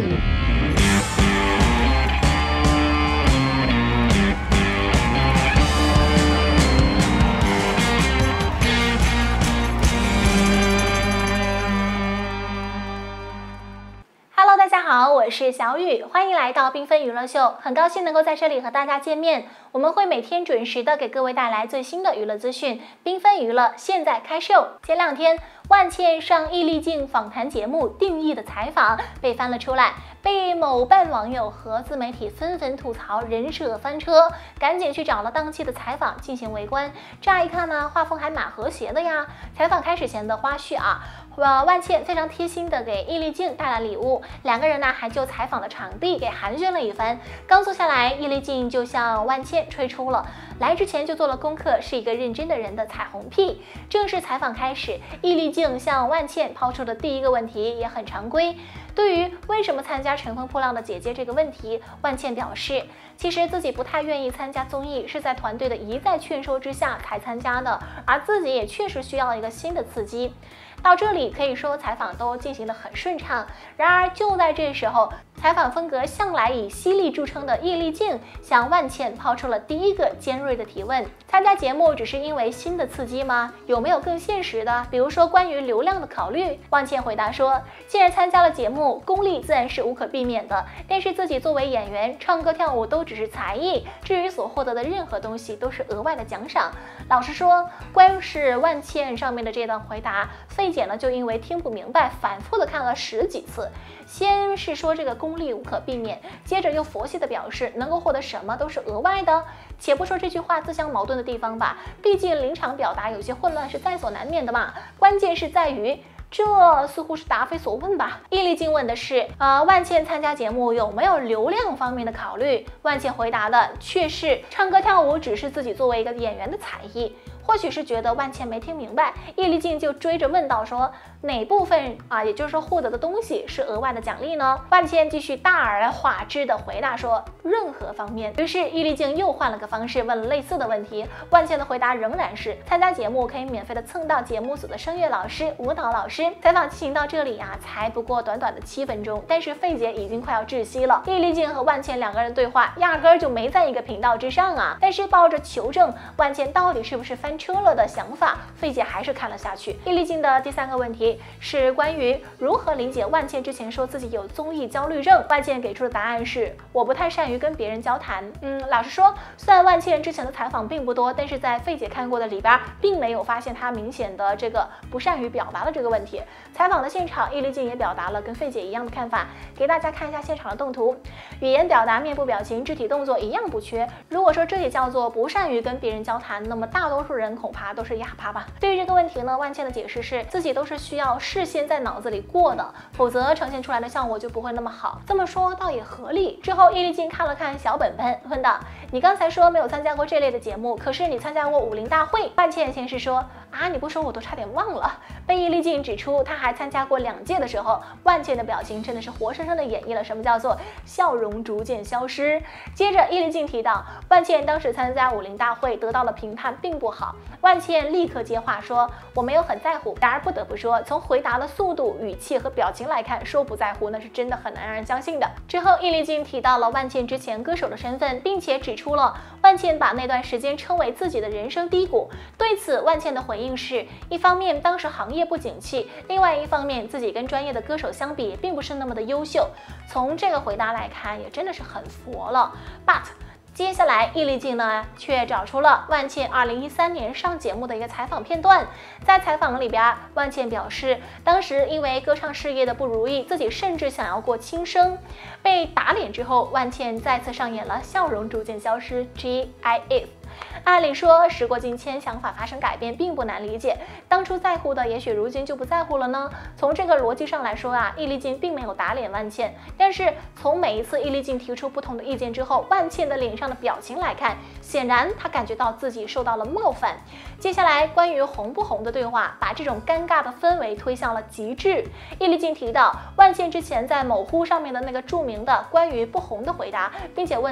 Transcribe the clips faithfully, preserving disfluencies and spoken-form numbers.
大家好，我是小雨，欢迎来到缤纷娱乐秀，很高兴能够在这里和大家见面。我们会每天准时的给各位带来最新的娱乐资讯，缤纷娱乐现在开秀。前两天，万茜上易立竞访谈节目《定义》的采访被翻了出来，被某半网友和自媒体纷纷吐槽人设翻车，赶紧去找了当期的采访进行围观。乍一看呢，画风还蛮和谐的呀。采访开始前的花絮啊。呃，万茜非常贴心的给易立竞带来礼物，两个人呢还就采访的场地给寒暄了一番。刚坐下来，易立竞就向万茜吹出了来之前就做了功课，是一个认真的人的彩虹屁。正式采访开始，易立竞向万茜抛出的第一个问题也很常规。对于为什么参加《乘风破浪的姐姐》这个问题，万茜表示，其实自己不太愿意参加综艺，是在团队的一再劝说之下才参加的，而自己也确实需要一个新的刺激。到这里可以说采访都进行得很顺畅，然而就在这时候，采访风格向来以犀利著称的易立竞向万茜抛出了第一个尖锐的提问：参加节目只是因为新的刺激吗？有没有更现实的，比如说关于流量的考虑？万茜回答说，既然参加了节目，功利自然是无可避免的，但是自己作为演员，唱歌跳舞都只是才艺，至于所获得的任何东西都是额外的奖赏。老实说，光是万茜上面的这段回答，费姐呢就因为听不明白，反复的看了十几次。先是说这个功利无可避免，接着又佛系的表示能够获得什么都是额外的。且不说这句话自相矛盾的地方吧，毕竟临场表达有些混乱是在所难免的嘛。关键是在于，这似乎是答非所问吧。易立竞问的是，呃，万茜参加节目有没有流量方面的考虑？万茜回答的却是，唱歌跳舞只是自己作为一个演员的才艺。或许是觉得万茜没听明白，易立竞就追着问到说，哪部分啊，也就是说获得的东西是额外的奖励呢？万茜继续大而化之的回答说，任何方面。于是易立竞又换了个方式问了类似的问题，万茜的回答仍然是，参加节目可以免费的蹭到节目组的声乐老师、舞蹈老师。采访进行到这里啊，才不过短短的七分钟，但是费姐已经快要窒息了。易立竞和万茜两个人对话压根儿就没在一个频道之上啊，但是抱着求证万茜到底是不是翻车了的想法，费姐还是看了下去。易立竞的第三个问题是关于如何理解万茜之前说自己有综艺焦虑症，万茜给出的答案是，我不太善于跟别人交谈。嗯，老实说，虽然万茜之前的采访并不多，但是在费姐看过的里边，并没有发现她明显的这个不善于表达的这个问题。采访的现场，易立竞也表达了跟费姐一样的看法，给大家看一下现场的动图，语言表达、面部表情、肢体动作一样不缺。如果说这也叫做不善于跟别人交谈，那么大多数人恐怕都是哑巴吧。对于这个问题呢，万茜的解释是自己都是需要事先在脑子里过的，否则呈现出来的效果就不会那么好。这么说倒也合理。之后易立竞看了看小本本，问道，你刚才说没有参加过这类的节目，可是你参加过武林大会。万茜先是说，啊，你不说我都差点忘了。被易立竞指出他还参加过两届的时候，万茜的表情真的是活生生的演绎了什么叫做笑容逐渐消失。接着易立竞提到，万茜当时参加武林大会得到的评判并不好，万茜立刻接话说，我没有很在乎。然而不得不说，从回答的速度、语气和表情来看，说不在乎那是真的很难让人相信的。之后易立竞提到了万茜之前歌手的身份，并且指出了万茜把那段时间称为自己的人生低谷。对此万茜的回应是，一方面当时行业不景气，另外一方面自己跟专业的歌手相比并不是那么的优秀。从这个回答来看，也真的是很佛了。 But接下来，易立竞呢却找出了万茜二零一三年上节目的一个采访片段。在采访里边，万茜表示，当时因为歌唱事业的不如意，自己甚至想要过轻生。被打脸之后，万茜再次上演了笑容逐渐消失 G I F。按理说，时过境迁，想法发生改变并不难理解。当初在乎的，也许如今就不在乎了呢？从这个逻辑上来说啊，易立竞并没有打脸万茜。但是从每一次易立竞提出不同的意见之后，万茜的脸上的表情来看，显然她感觉到自己受到了冒犯。接下来关于红不红的对话，把这种尴尬的氛围推向了极致。易立竞提到万茜之前在某乎上面的那个著名的关于不红的回答，并且问到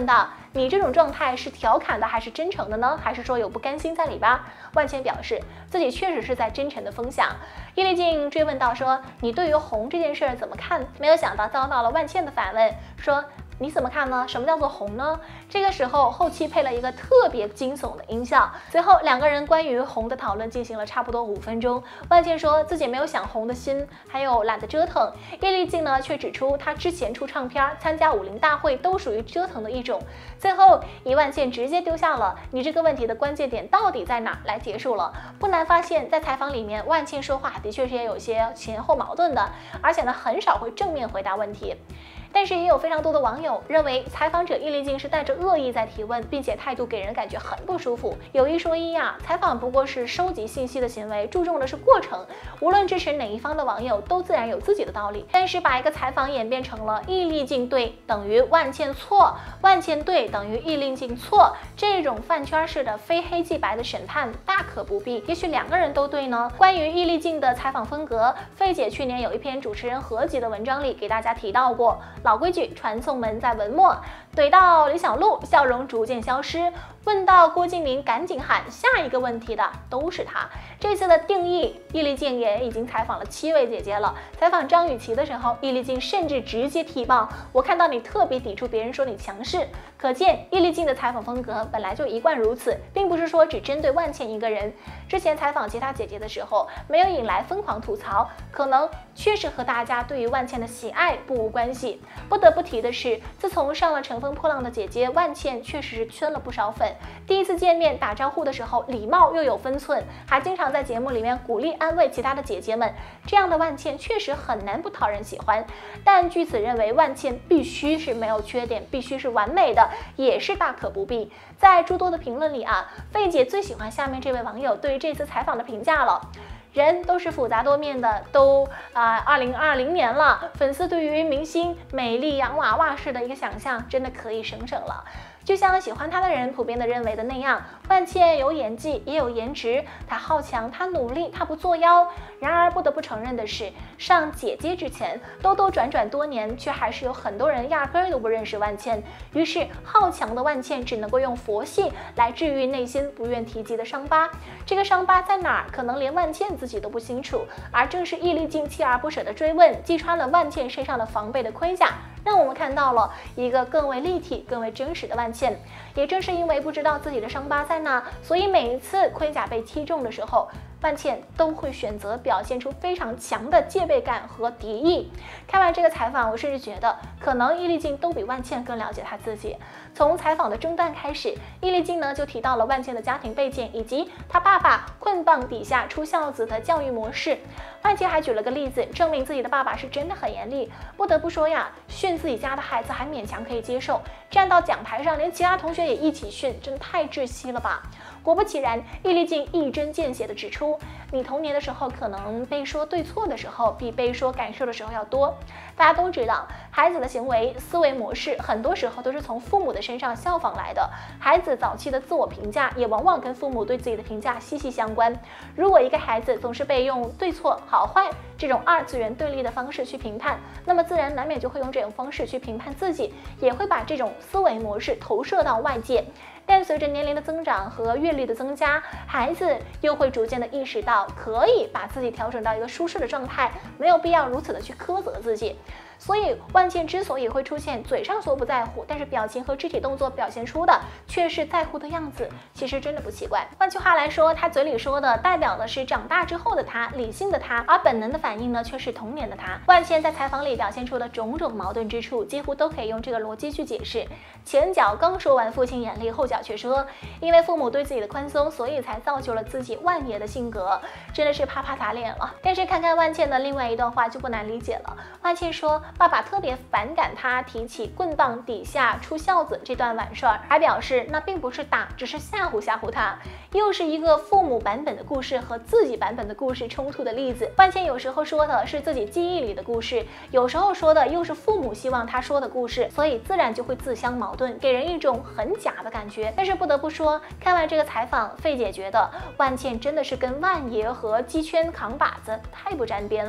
你这种状态是调侃的还是真诚的呢？还是说有不甘心在里边？万茜表示自己确实是在真诚的分享。易立竞追问到说，你对于红这件事怎么看？没有想到遭到了万茜的反问，说你怎么看呢？什么叫做红呢？这个时候后期配了一个特别惊悚的音效。随后两个人关于红的讨论进行了差不多五分钟。万茜说自己没有想红的心，还有懒得折腾。易立竞呢却指出他之前出唱片、参加武林大会都属于折腾的一种。最后以万茜直接丢下了你这个问题的关键点到底在哪来结束了。不难发现，在采访里面，万茜说话的确是也有些前后矛盾的，而且呢很少会正面回答问题。但是也有非常多的网友认为采访者易立竞是带着恶意在提问，并且态度给人感觉很不舒服。有一说一呀，采访不过是收集信息的行为，注重的是过程。无论支持哪一方的网友都自然有自己的道理，但是把一个采访演变成了易立竞对等于万茜错，万茜对等于易立竞错，这种饭圈式的非黑即白的审判大可不必。也许两个人都对呢。关于易立竞的采访风格，费姐去年有一篇主持人合集的文章里给大家提到过。老规矩，传送门在文末，怼到李小璐，笑容逐渐消失。问到郭敬明，赶紧喊下一个问题的都是他。这次的定义，易立竞也已经采访了七位姐姐了。采访张雨绮的时候，易立竞甚至直接踢爆，我看到你特别抵触别人说你强势，可见易立竞的采访风格本来就一贯如此，并不是说只针对万茜一个人。之前采访其他姐姐的时候，没有引来疯狂吐槽，可能确实和大家对于万茜的喜爱不无关系。不得不提的是，自从上了《乘风破浪的姐姐》，万茜确实是圈了不少粉。第一次见面打招呼的时候，礼貌又有分寸，还经常在节目里面鼓励安慰其他的姐姐们。这样的万茜确实很难不讨人喜欢。但据此认为万茜必须是没有缺点，必须是完美的，也是大可不必。在诸多的评论里啊，费姐最喜欢下面这位网友对于这次采访的评价了。人都是复杂多面的，都啊，二零二零年了，粉丝对于明星美丽洋娃娃式的一个想象，真的可以省省了。就像喜欢她的人普遍的认为的那样，万茜有演技也有颜值，她好强，她努力，她不作妖。然而不得不承认的是，上姐姐之前兜兜转转多年，却还是有很多人压根儿都不认识万茜。于是好强的万茜只能够用佛系来治愈内心不愿提及的伤疤。这个伤疤在哪儿，可能连万茜自己都不清楚。而正是易立竞锲而不舍的追问，击穿了万茜身上的防备的盔甲，让我们看到了一个更为立体、更为真实的万茜。也正是因为不知道自己的伤疤在哪，所以每一次盔甲被踢中的时候，万茜都会选择表现出非常强的戒备感和敌意。看完这个采访，我甚至觉得可能易立竞都比万茜更了解他自己。从采访的中段开始，易立竞呢就提到了万茜的家庭背景以及他爸爸棍棒底下出孝子的教育模式。万茜还举了个例子，证明自己的爸爸是真的很严厉。不得不说呀，训自己家的孩子还勉强可以接受，站到讲台上连其他同学也一起训，真的太窒息了吧。果不其然，易立竞一针见血地指出，你童年的时候可能被说对错的时候比被说感受的时候要多。大家都知道，孩子的行为思维模式很多时候都是从父母的身上效仿来的，孩子早期的自我评价也往往跟父母对自己的评价息息相关。如果一个孩子总是被用对错好坏这种二次元对立的方式去评判，那么自然难免就会用这种方式去评判自己，也会把这种思维模式投射到外界。但随着年龄的增长和阅历的增加，孩子又会逐渐的意识到，可以把自己调整到一个舒适的状态，没有必要如此的去苛责自己。所以万茜之所以会出现嘴上说不在乎，但是表情和肢体动作表现出的却是在乎的样子，其实真的不奇怪。换句话来说，她嘴里说的代表的是长大之后的她，理性的她，而本能的反应呢，却是童年的她。万茜在采访里表现出的种种矛盾之处，几乎都可以用这个逻辑去解释。前脚刚说完父亲严厉，后脚却说因为父母对自己的宽松，所以才造就了自己万爷的性格，真的是啪啪打脸了。但是看看万茜的另外一段话就不难理解了。万茜说，爸爸特别反感他提起棍棒底下出孝子这段完事儿，还表示那并不是打，只是吓唬吓唬他。又是一个父母版本的故事和自己版本的故事冲突的例子。万茜有时候说的是自己记忆里的故事，有时候说的又是父母希望他说的故事，所以自然就会自相矛盾，给人一种很假的感觉。但是不得不说，看完这个采访，费姐觉得万茜真的是跟万爷和鸡圈扛把子太不沾边了。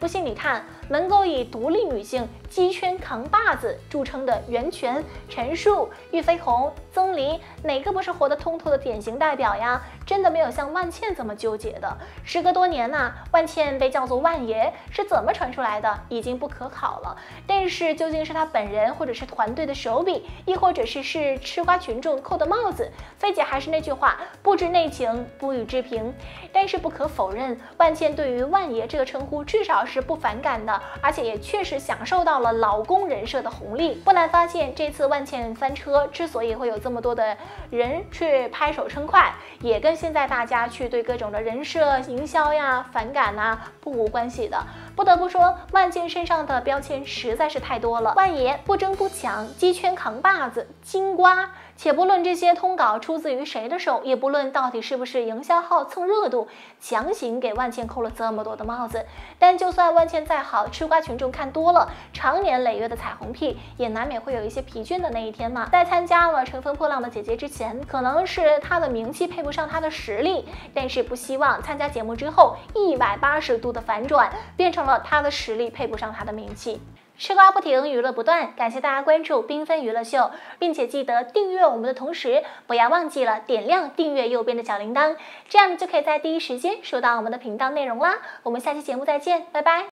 不信你看，能够以独立女性鸡圈扛把子著称的袁泉、陈数、俞飞鸿、曾黎，哪个不是活得通透的典型代表呀？真的没有像万茜这么纠结的。时隔多年呐、啊，万茜被叫做万爷是怎么传出来的，已经不可考了。但是究竟是她本人，或者是团队的手笔，亦或者是是吃瓜群众扣的帽子，菲姐还是那句话，不知内情，不予置评。但是不可否认，万茜对于万爷这个称呼至少是不反感的，而且也确实享受到了老公人设的红利。不难发现，这次万茜翻车之所以会有这么多的人去拍手称快，也跟现在大家去对各种的人设营销呀反感呐、啊、不无关系的。不得不说，万茜身上的标签实在是太多了。万爷不争不抢，鸡圈扛把子，金瓜。且不论这些通稿出自于谁的手，也不论到底是不是营销号蹭热度，强行给万茜扣了这么多的帽子。但就算万茜再好，吃瓜群众看多了，长年累月的彩虹屁，也难免会有一些疲倦的那一天嘛。在参加了《乘风破浪的姐姐》之前，可能是她的名气配不上她的实力，但是不希望参加节目之后一百八十度的反转，变成了她的实力配不上她的名气。吃瓜不停，娱乐不断，感谢大家关注缤纷娱乐秀，并且记得订阅我们的同时，不要忘记了点亮订阅右边的小铃铛，这样你就可以在第一时间收到我们的频道内容啦。我们下期节目再见，拜拜。